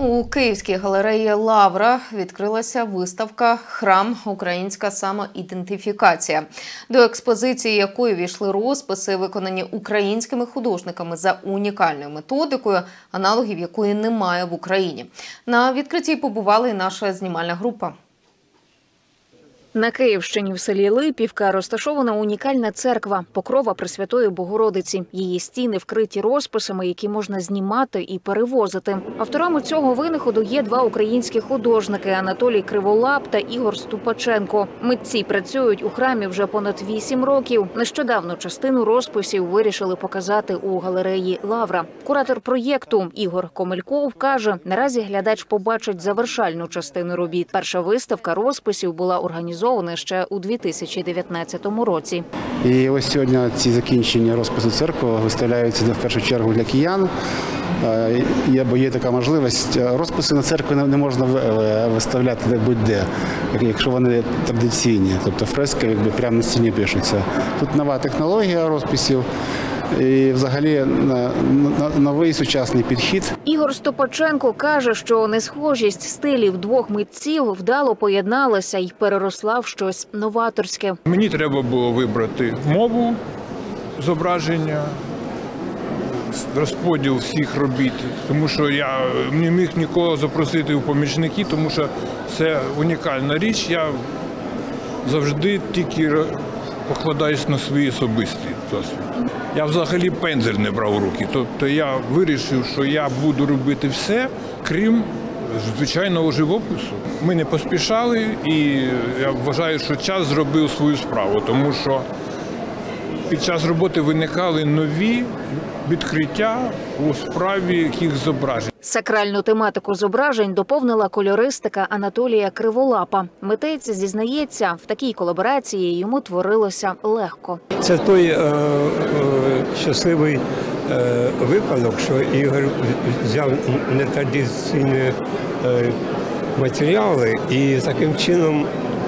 У Київській галереї «Лавра» відкрилася виставка «Храм. Українська самоідентифікація», до експозиції якої війшли розписи, виконані українськими художниками за унікальною методикою, аналогів якої немає в Україні. На відкритті побувала і наша знімальна група. На Київщині в селі Липівка розташована унікальна церква Покрова Пресвятої Богородиці. Її стіни вкриті розписами, які можна знімати і перевозити. Авторами цього винаходу є два українські художники – Анатолій Криволап та Ігор Ступаченко. Митці працюють у храмі вже понад 8 років. Нещодавно частину розписів вирішили показати у галереї «Лавра». Куратор проєкту Ігор Комельков каже, наразі глядач побачить завершальну частину робіт. Перша виставка розписів була організована ще у 2019 році. І ось сьогодні ці закінчення розпису церкви виставляються в першу чергу для киян. Бо є така можливість. Розписи на церкві не можна виставляти будь-де, якщо вони традиційні. Тобто фрески прямо на стіні пишуться. Тут нова технологія розписів. І взагалі новий сучасний підхід. Ігор Ступаченко каже, що несхожість стилів двох митців вдало поєдналася і переросла в щось новаторське. Мені треба було вибрати мову зображення, розподіл всіх робіт, тому що я не міг нікого запросити у помічники, тому що це унікальна річ. Я завжди тільки покладаюсь на свої особисті досвід. Я взагалі пензель не брав у руки, тобто я вирішив, що я буду робити все, крім звичайного живопису. Ми не поспішали, і я вважаю, що час зробив свою справу, тому що під час роботи виникали нові відкриття у справі яких зображень. Сакральну тематику зображень доповнила кольористика Анатолія Криволапа. Митець зізнається, в такій колаборації йому творилося легко. Це той щасливий випадок, що Ігор взяв нетрадиційні матеріали і таким чином,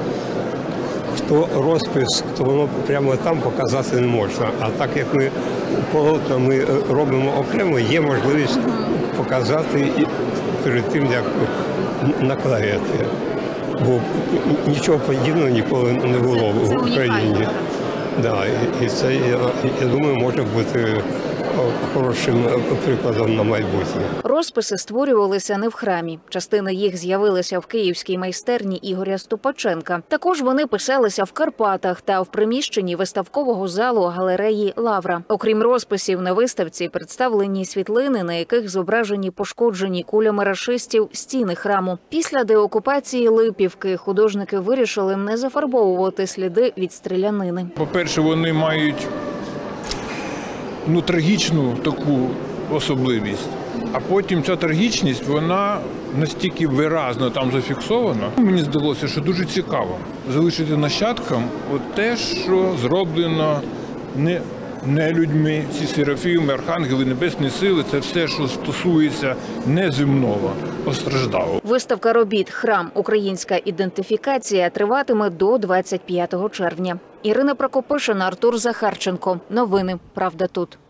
хто розпис, то воно прямо там показати не можна. А так як ми полотна ми робимо окремо, є можливість показати перед тим, як наклеїти. Бо нічого подібного ніколи не було в Україні. Да, і це, я думаю, може бути хорошим прикладом на майбутнє. Розписи створювалися не в храмі. Частина їх з'явилася в київській майстерні Ігоря Ступаченка. Також вони писалися в Карпатах та в приміщенні виставкового залу галереї «Лавра». Окрім розписів, на виставці представлені світлини, на яких зображені пошкоджені кулями рашистів стіни храму. Після деокупації Липівки художники вирішили не зафарбовувати сліди від стрілянини. По-перше, вони мають трагічну таку особливість, а потім ця трагічність, вона настільки виразно там зафіксована. Мені здалося, що дуже цікаво залишити нащадкам те, що зроблено не людьми, ці серафіми, архангели, небесні сили, це все, що стосується неземного, постраждалого. Виставка робіт «Храм. Українська ідентифікація» триватиме до 25 червня. Ірина Прокопишина, Артур Захарченко. Новини «Правда тут».